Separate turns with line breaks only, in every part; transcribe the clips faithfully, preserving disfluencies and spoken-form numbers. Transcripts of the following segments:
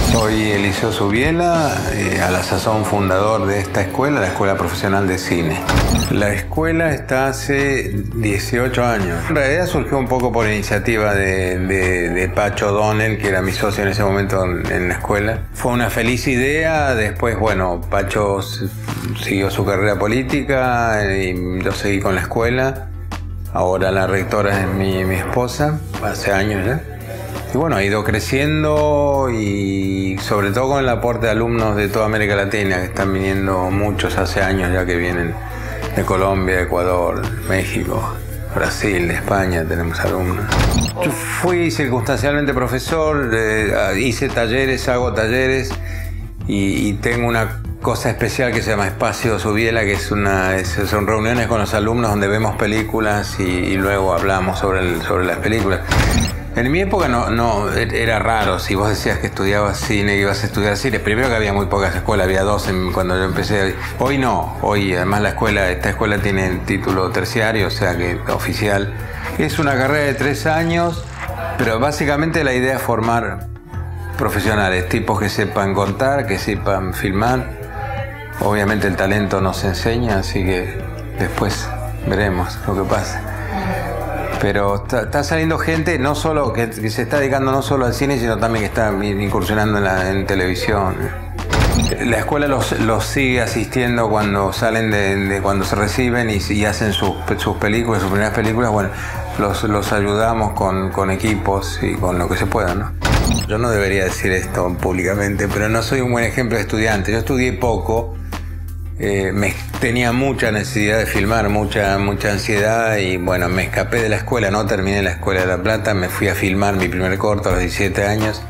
Soy Eliseo Subiela, eh, a la sazón fundador de esta escuela, la Escuela Profesional de Cine. La escuela está hace dieciocho años. En realidad surgió un poco por iniciativa de, de, de Pacho Donel, que era mi socio en ese momento en, en la escuela. Fue una feliz idea. Después, bueno, Pacho siguió su carrera política y yo seguí con la escuela. Ahora la rectora es mi, mi esposa, hace años ya. Y bueno, ha ido creciendo y sobre todo con el aporte de alumnos de toda América Latina, que están viniendo muchos hace años ya que vienen de Colombia, Ecuador, México, Brasil, de España, tenemos alumnos. Yo fui circunstancialmente profesor, eh, hice talleres, hago talleres y, y tengo una cosa especial que se llama Espacio Subiela, que es una, es, son reuniones con los alumnos donde vemos películas y, y luego hablamos sobre, el, sobre las películas. En mi época no, no era raro, si vos decías que estudiabas cine, que ibas a estudiar cine. Primero que había muy pocas escuelas, había dos en, cuando yo empecé. Hoy no, hoy además la escuela, esta escuela tiene el título terciario, o sea que oficial. Es una carrera de tres años, pero básicamente la idea es formar profesionales, tipos que sepan contar, que sepan filmar. Obviamente el talento nos enseña, así que después veremos lo que pasa. Pero está, está saliendo gente no solo que, que se está dedicando no solo al cine, sino también que está incursionando en, la, en televisión. La escuela los, los sigue asistiendo cuando salen de, de cuando se reciben y, y hacen sus, sus películas, sus primeras películas. Bueno, los, los ayudamos con, con equipos y con lo que se pueda, ¿no? Yo no debería decir esto públicamente, pero no soy un buen ejemplo de estudiante. Yo estudié poco. Eh, me tenía mucha necesidad de filmar, mucha, mucha ansiedad y bueno, me escapé de la escuela, no terminé la Escuela de La Plata, me fui a filmar mi primer corto a los diecisiete años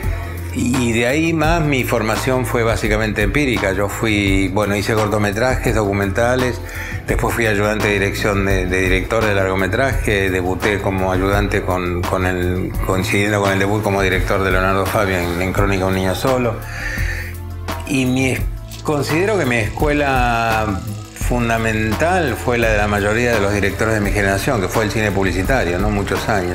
y de ahí más mi formación fue básicamente empírica. Yo fui, bueno, hice cortometrajes, documentales, después fui ayudante de dirección de, de director de largometraje, debuté como ayudante con, con el, coincidiendo con el debut como director de Leonardo Fabio en, en Crónica Un Niño Solo. Y mi Considero que mi escuela fundamental fue la de la mayoría de los directores de mi generación, que fue el cine publicitario, ¿no? Muchos años.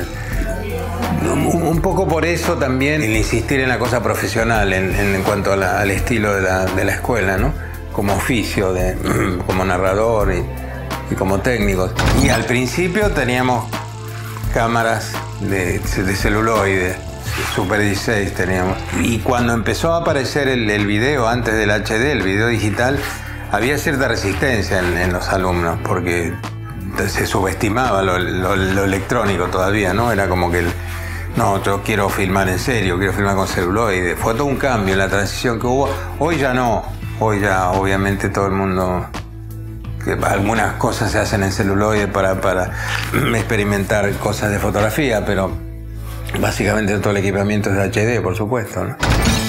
Un poco por eso también el insistir en la cosa profesional en, en cuanto a la, al estilo de la, de la escuela, ¿no? Como oficio, de, como narrador y, y como técnicos. Y al principio teníamos cámaras de, de celuloide. Super dieciséis teníamos. Y cuando empezó a aparecer el, el video, antes del H D, el video digital, había cierta resistencia en, en los alumnos, porque se subestimaba lo, lo, lo electrónico todavía, ¿no? Era como que, el, no, yo quiero filmar en serio, quiero filmar con celuloide. Fue todo un cambio en la transición que hubo. Hoy ya no. Hoy ya, obviamente, todo el mundo... Que algunas cosas se hacen en celuloide para, para experimentar cosas de fotografía, pero... Básicamente todo el equipamiento es de H D, por supuesto, ¿no?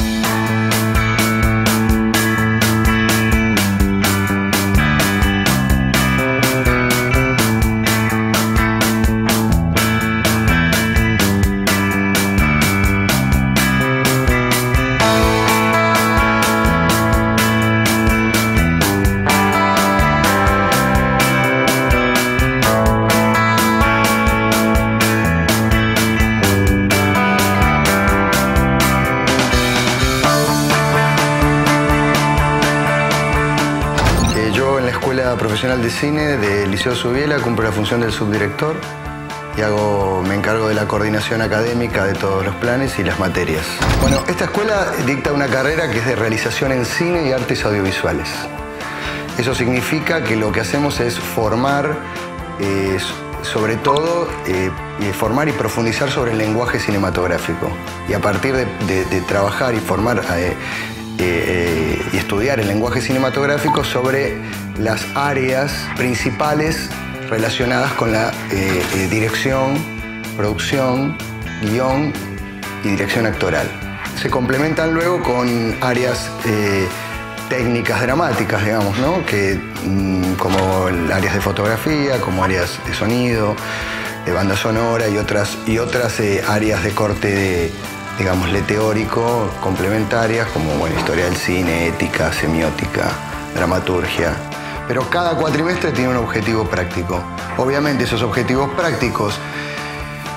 Profesional de cine de Eliseo Subiela, cumplo la función del subdirector y hago, me encargo de la coordinación académica de todos los planes y las materias. Bueno, esta escuela dicta una carrera que es de realización en cine y artes audiovisuales. Eso significa que lo que hacemos es formar, eh, sobre todo, eh, formar y profundizar sobre el lenguaje cinematográfico. Y a partir de, de, de trabajar y formar eh, eh, eh, y estudiar el lenguaje cinematográfico sobre las áreas principales relacionadas con la eh, eh, dirección, producción, guión y dirección actoral. Se complementan luego con áreas eh, técnicas dramáticas, digamos, ¿no? Que, mmm, como áreas de fotografía, como áreas de sonido, de banda sonora y otras, y otras eh, áreas de corte, de, digámosle, teórico, complementarias, como, bueno, historia del cine, ética, semiótica, dramaturgia. Pero cada cuatrimestre tiene un objetivo práctico. Obviamente esos objetivos prácticos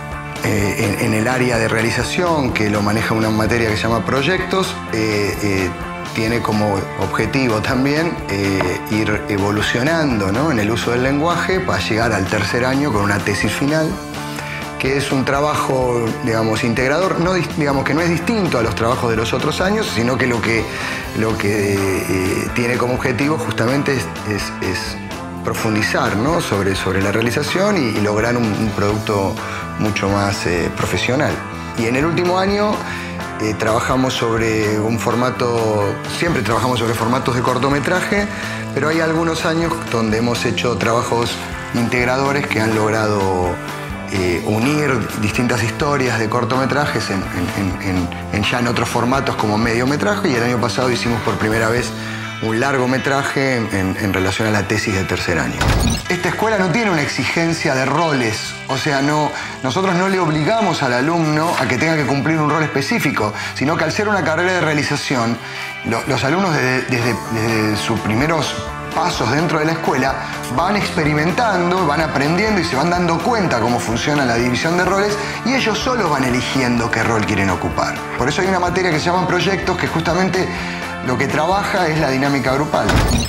eh, en, en el área de realización, que lo maneja una materia que se llama proyectos, eh, eh, tiene como objetivo también eh, ir evolucionando, ¿no?, en el uso del lenguaje para llegar al tercer año con una tesis final, que es un trabajo, digamos, integrador, no, digamos, que no es distinto a los trabajos de los otros años, sino que lo que, lo que eh, tiene como objetivo justamente es, es, es profundizar, ¿no?, sobre, sobre la realización y, y lograr un, un producto mucho más eh, profesional. Y en el último año eh, trabajamos sobre un formato, siempre trabajamos sobre formatos de cortometraje, pero hay algunos años donde hemos hecho trabajos integradores que han logrado Eh, unir distintas historias de cortometrajes en, en, en, en ya en otros formatos como mediometraje, y el año pasado hicimos por primera vez un largometraje en, en relación a la tesis de tercer año. Esta escuela no tiene una exigencia de roles, o sea, no, nosotros no le obligamos al alumno a que tenga que cumplir un rol específico, sino que al ser una carrera de realización, lo, los alumnos desde, desde, desde sus primeros pasos dentro de la escuela van experimentando, van aprendiendo y se van dando cuenta cómo funciona la división de roles, y ellos solos van eligiendo qué rol quieren ocupar. Por eso hay una materia que se llaman proyectos, que justamente lo que trabaja es la dinámica grupal.